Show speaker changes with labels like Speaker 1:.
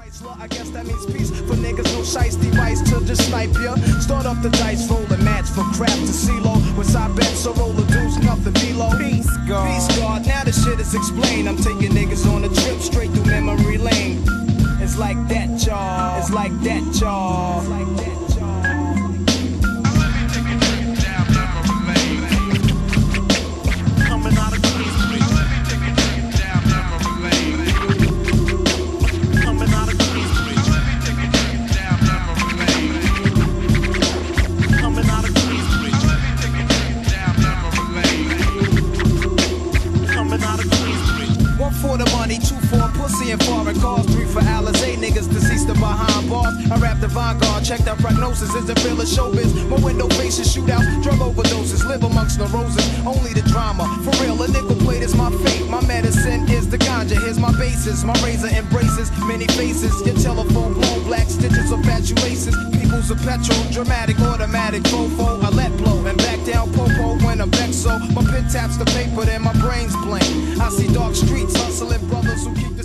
Speaker 1: I guess that means peace for niggas, no shice device to just snipe ya. Start off the dice, roll a match for crap to CeeLo. With side bets, so roll a deuce, nothing below. Peace God. Peace God, now the shit is explained. I'm taking niggas on a trip straight through memory lane. It's like that, y'all. It's like that, y'all. It's like that, y'all. For the money, 2 for pussy and foreign cars, 3 for Alizé niggas deceased and behind bars. I rap the vanguard, check that prognosis. Is it real as showbiz? My window faces shootouts, drug overdoses, live amongst the roses. Only the drama, for real. A nickel plate is my fate. My medicine is the ganja. Here's my basis. My razor embraces many faces. Your telephone blown, black stitches of fatuations. People's a petrol, dramatic, automatic, fofo. I let blow and back down popo when I'm vexed. So my pen taps the paper, then my brain's blank. I see dark streets hustling brothers who keep